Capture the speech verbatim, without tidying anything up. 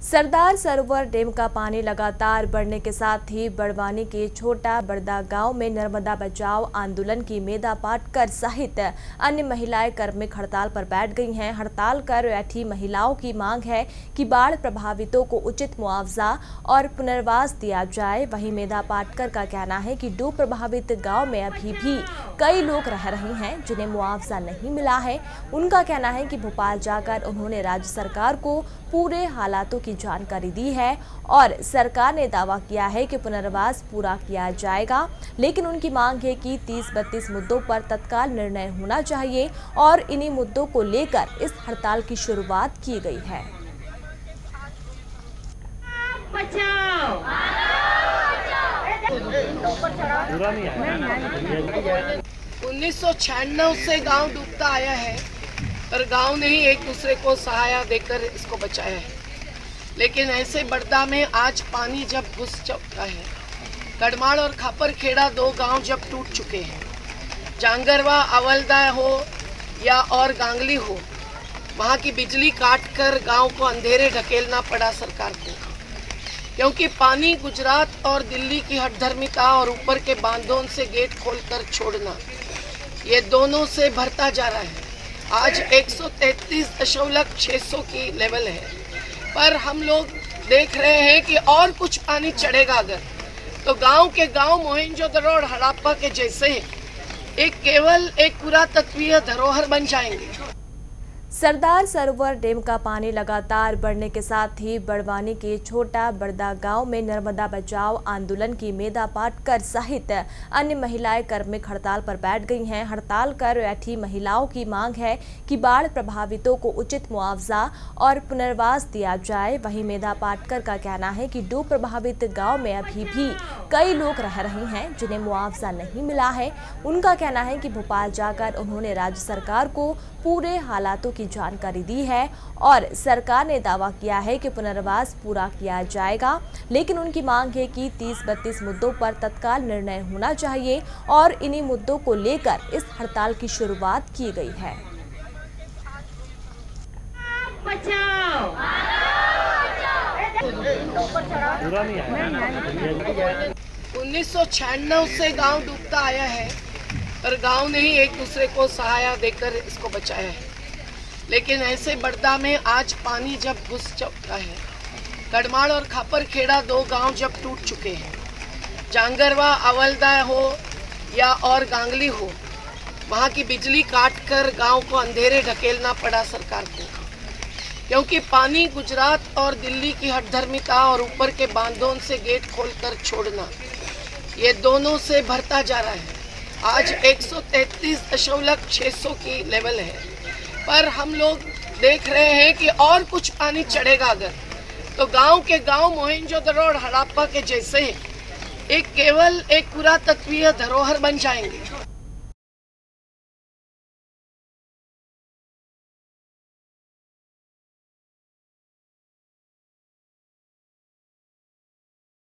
Sardar Sarovar dam का पानी लगातार बढ़ने के साथ ही बड़वानी के छोटा बड़दा गांव में नर्मदा बचाओ आंदोलन की मेधा पाटकर सहित अन्य महिलाएं कार्मिक हड़ताल पर बैठ गई हैं। हड़ताल कर बैठी महिलाओं की मांग है कि बाढ़ प्रभावितों को उचित मुआवजा और पुनर्वास दिया जाए। वहीं मेधा पाटकर का कहना है कि डूब प्रभावित गाँव में अभी भी कई लोग रह रहे हैं जिन्हें मुआवजा नहीं मिला है। उनका कहना है कि भोपाल जाकर उन्होंने राज्य सरकार को पूरे हालातों की जानकारी दी है और सरकार ने दावा किया है कि पुनर्वास पूरा किया जाएगा, लेकिन उनकी मांग है कि तीस बत्तीस मुद्दों पर तत्काल निर्णय होना चाहिए और इन्हीं मुद्दों को लेकर इस हड़ताल की शुरुआत की गई है। उन्नीस सौ छियानवे से गांव डूबता आया है और गांव ने ही एक दूसरे को सहायता देकर इसको बचाया है। लेकिन ऐसे बड़दा में आज पानी जब घुस चुका है, गड़माड़ और खापर खेड़ा दो गांव जब टूट चुके हैं, जांगरवा अवलदा हो या और गांगली हो, वहां की बिजली काट कर गाँव को अंधेरे ढकेलना पड़ा सरकार को, क्योंकि पानी गुजरात और दिल्ली की हठधर्मिता और ऊपर के बांधों से गेट खोलकर छोड़ना, ये दोनों से भरता जा रहा है। आज एक सौ तैंतीस दशमलव छह सौ की लेवल है, पर हम लोग देख रहे हैं कि और कुछ पानी चढ़ेगा अगर, तो गांव के गांव मोहनजोदड़ो और हड़प्पा के जैसे एक केवल एक पुरातत्वीय धरोहर बन जाएंगे। सरदार सरोवर डैम का पानी लगातार बढ़ने के साथ ही बड़वानी के छोटा बड़दा गांव में नर्मदा बचाओ आंदोलन की मेधा पाटकर सहित अन्य महिलाएं कार्मिक हड़ताल पर बैठ गई हैं। हड़ताल कर बैठी महिलाओं की मांग है कि बाढ़ प्रभावितों को उचित मुआवजा और पुनर्वास दिया जाए। वहीं मेधा पाटकर का कहना है कि डूब प्रभावित गाँव में अभी भी कई लोग रह रहे हैं जिन्हें मुआवजा नहीं मिला है। उनका कहना है कि भोपाल जाकर उन्होंने राज्य सरकार को पूरे हालातों की जानकारी दी है और सरकार ने दावा किया है कि पुनर्वास पूरा किया जाएगा, लेकिन उनकी मांग है कि तीस बत्तीस मुद्दों पर तत्काल निर्णय होना चाहिए और इन्हीं मुद्दों को लेकर इस हड़ताल की शुरुआत की गई है। उन्नीस सौ छियानवे से गांव डूबता आया है और गांव ने ही एक दूसरे को सहायता देकर इसको बचाया है। लेकिन ऐसे बड़दा में आज पानी जब घुस चुका है, गड़माड़ और खापर खेड़ा दो गांव जब टूट चुके हैं, जांगरवा अवलदा हो या और गांगली हो, वहां की बिजली काट कर गाँव को अंधेरे ढकेलना पड़ा सरकार को, क्योंकि पानी गुजरात और दिल्ली की हठधर्मिता और ऊपर के बांधों से गेट खोलकर छोड़ना, ये दोनों से भरता जा रहा है। आज एक सौ तैंतीस दशमलव छह सौ की लेवल है, पर हम लोग देख रहे हैं कि और कुछ पानी चढ़ेगा अगर, तो गांव के गांव मोहनजोदड़ो और हड़प्पा के जैसे एक केवल एक पुरातत्वीय धरोहर बन जाएंगे।